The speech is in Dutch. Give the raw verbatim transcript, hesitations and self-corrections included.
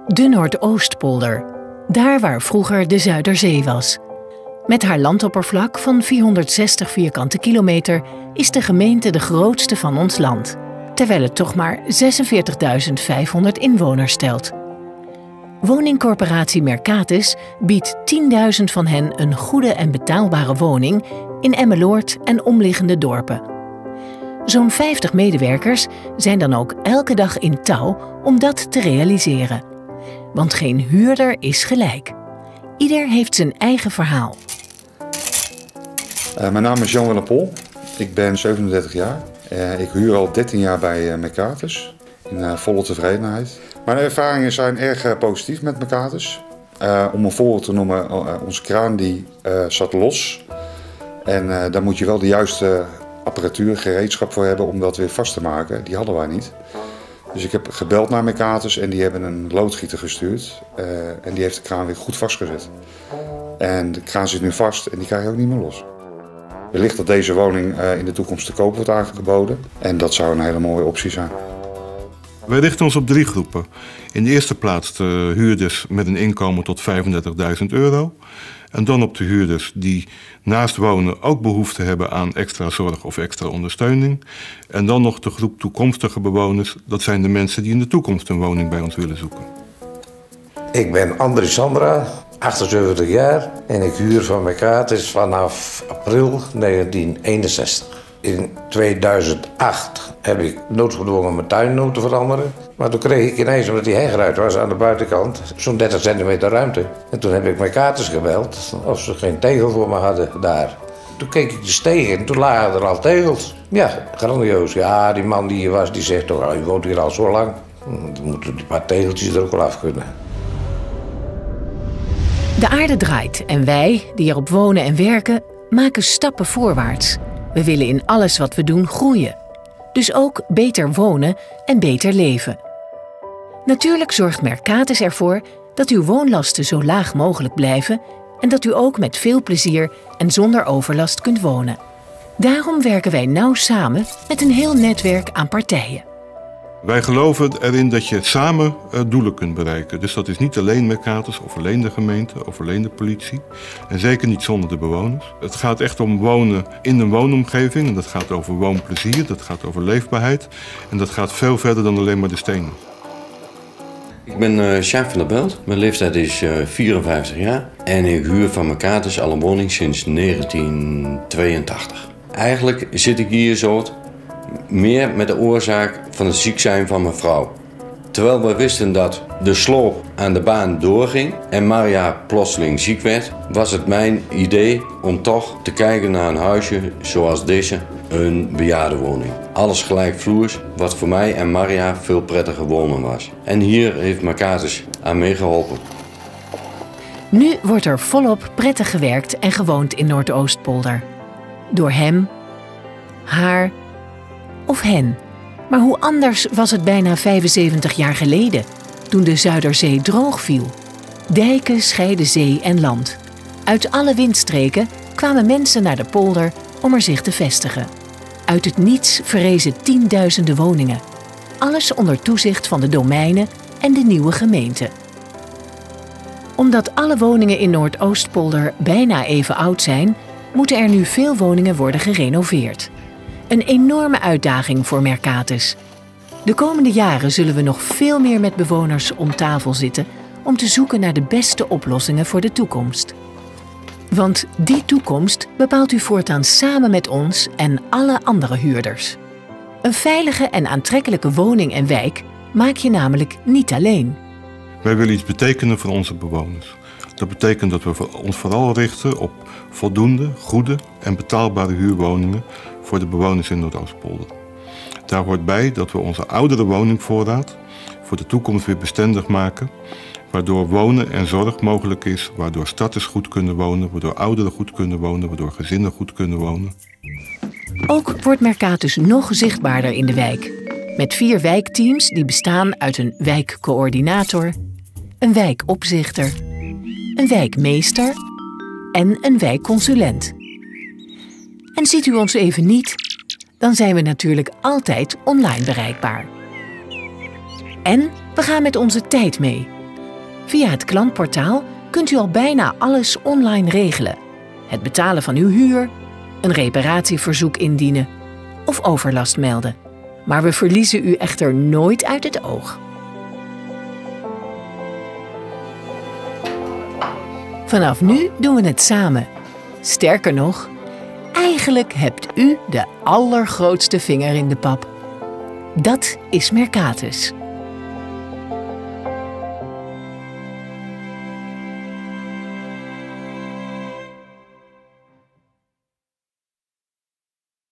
De Noordoostpolder, daar waar vroeger de Zuiderzee was. Met haar landoppervlak van vierhonderdzestig vierkante kilometer is de gemeente de grootste van ons land, terwijl het toch maar zesenveertigduizend vijfhonderd inwoners telt. Woningcorporatie Mercatus biedt tienduizend van hen een goede en betaalbare woning in Emmeloord en omliggende dorpen. Zo'n vijftig medewerkers zijn dan ook elke dag in touw om dat te realiseren. Want geen huurder is gelijk. Ieder heeft zijn eigen verhaal. Uh, mijn naam is Jan-Willem Pol. Ik ben zevenendertig jaar. Uh, ik huur al dertien jaar bij uh, Mercatus. In uh, volle tevredenheid. Mijn ervaringen zijn erg uh, positief met Mercatus. Uh, om een voorbeeld te noemen, uh, onze kraan die uh, zat los. En uh, daar moet je wel de juiste apparatuur, gereedschap voor hebben om dat weer vast te maken. Die hadden wij niet. Dus ik heb gebeld naar Mercatus en die hebben een loodgieter gestuurd. Uh, en die heeft de kraan weer goed vastgezet. En de kraan zit nu vast en die krijg je ook niet meer los. Wellicht dat deze woning uh, in de toekomst te koop wordt aangeboden. En dat zou een hele mooie optie zijn. Wij richten ons op drie groepen. In de eerste plaats de huurders met een inkomen tot vijfendertigduizend euro. En dan op de huurders die naast wonen ook behoefte hebben aan extra zorg of extra ondersteuning. En dan nog de groep toekomstige bewoners. Dat zijn de mensen die in de toekomst een woning bij ons willen zoeken. Ik ben André Sandra, achtenzeventig jaar en ik huur van Mercatus vanaf april negentien eenenzestig. In tweeduizend acht heb ik noodgedwongen mijn tuin te veranderen. Maar toen kreeg ik ineens, omdat die heg eruit was aan de buitenkant, zo'n dertig centimeter ruimte. En toen heb ik Mercatus gebeld of ze geen tegel voor me hadden daar. Toen keek ik de steeg in, toen lagen er al tegels. Ja, grandioos. Ja, die man die hier was, die zegt toch, oh, je woont hier al zo lang. Dan moeten die paar tegeltjes er ook wel af kunnen. De aarde draait en wij, die erop wonen en werken, maken stappen voorwaarts. We willen in alles wat we doen groeien. Dus ook beter wonen en beter leven. Natuurlijk zorgt Mercatus ervoor dat uw woonlasten zo laag mogelijk blijven en dat u ook met veel plezier en zonder overlast kunt wonen. Daarom werken wij nauw samen met een heel netwerk aan partijen. Wij geloven erin dat je samen uh, doelen kunt bereiken. Dus dat is niet alleen Mercatus of alleen de gemeente of alleen de politie. En zeker niet zonder de bewoners. Het gaat echt om wonen in een woonomgeving. En dat gaat over woonplezier, dat gaat over leefbaarheid. En dat gaat veel verder dan alleen maar de stenen. Ik ben uh, Sjaak van der Belt. Mijn leeftijd is uh, vierenvijftig jaar. En ik huur van Mercatus al een woning sinds negentien tweeëntachtig. Eigenlijk zit ik hier zo meer met de oorzaak van het ziek zijn van mijn vrouw. Terwijl we wisten dat de sloop aan de baan doorging en Maria plotseling ziek werd, was het mijn idee om toch te kijken naar een huisje zoals deze, een bejaardenwoning. Alles gelijkvloers, wat voor mij en Maria veel prettiger wonen was. En hier heeft Mercatus aan meegeholpen. Nu wordt er volop prettig gewerkt en gewoond in Noordoostpolder. Door hem, haar of hen. Maar hoe anders was het bijna vijfenzeventig jaar geleden, toen de Zuiderzee droog viel. Dijken scheiden zee en land. Uit alle windstreken kwamen mensen naar de polder om er zich te vestigen. Uit het niets verrezen tienduizenden woningen. Alles onder toezicht van de domeinen en de nieuwe gemeente. Omdat alle woningen in Noordoostpolder bijna even oud zijn, moeten er nu veel woningen worden gerenoveerd. Een enorme uitdaging voor Mercatus. De komende jaren zullen we nog veel meer met bewoners om tafel zitten om te zoeken naar de beste oplossingen voor de toekomst. Want die toekomst bepaalt u voortaan samen met ons en alle andere huurders. Een veilige en aantrekkelijke woning en wijk maak je namelijk niet alleen. Wij willen iets betekenen voor onze bewoners. Dat betekent dat we ons vooral richten op voldoende, goede en betaalbare huurwoningen voor de bewoners in Noordoostpolder. Daar hoort bij dat we onze oudere woningvoorraad voor de toekomst weer bestendig maken, waardoor wonen en zorg mogelijk is, waardoor starters goed kunnen wonen, waardoor ouderen goed kunnen wonen, waardoor gezinnen goed kunnen wonen. Ook wordt Mercatus nog zichtbaarder in de wijk, met vier wijkteams die bestaan uit een wijkcoördinator, een wijkopzichter, een wijkmeester en een wijkconsulent. En ziet u ons even niet, dan zijn we natuurlijk altijd online bereikbaar. En we gaan met onze tijd mee. Via het klantportaal kunt u al bijna alles online regelen. Het betalen van uw huur, een reparatieverzoek indienen of overlast melden. Maar we verliezen u echter nooit uit het oog. Vanaf nu doen we het samen. Sterker nog, eigenlijk hebt u de allergrootste vinger in de pap. Dat is Mercatus.